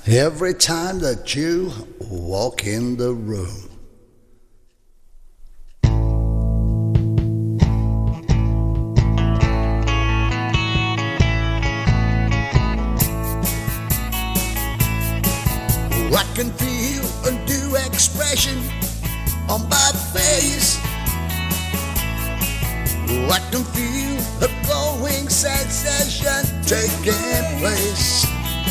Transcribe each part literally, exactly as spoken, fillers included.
Every time that you walk in the room, I can feel a new expression on my face. I can feel a glowing sensation taking place.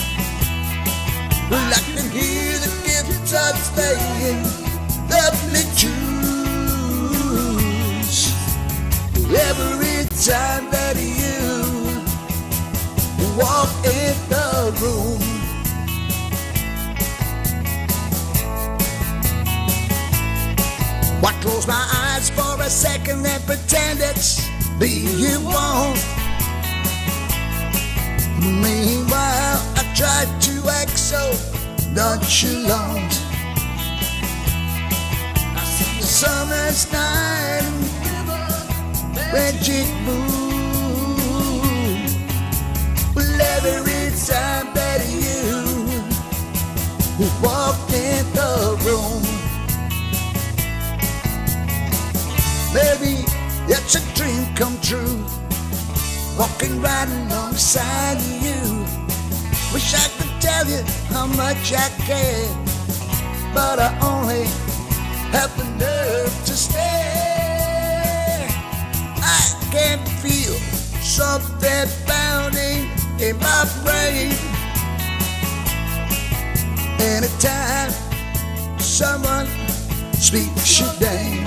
I can hear the guitars playing lovely tunes. Every time that you walk in the room, I close my eyes for a second and pretend it's the you want. Meanwhile, I try to act so nonchalant. I see the summer's night, magic moon. Well, every time that you walk in the room, maybe it's a dream come true, walking right alongside you. Wish I could tell you how much I care, but I only have the nerve to stare. I can feel something pounding in my brain anytime someone speaks your name.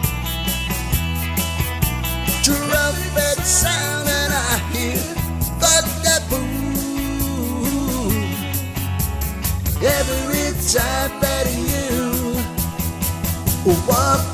Trumpet sound and I hear thunder boom. Every time that you walk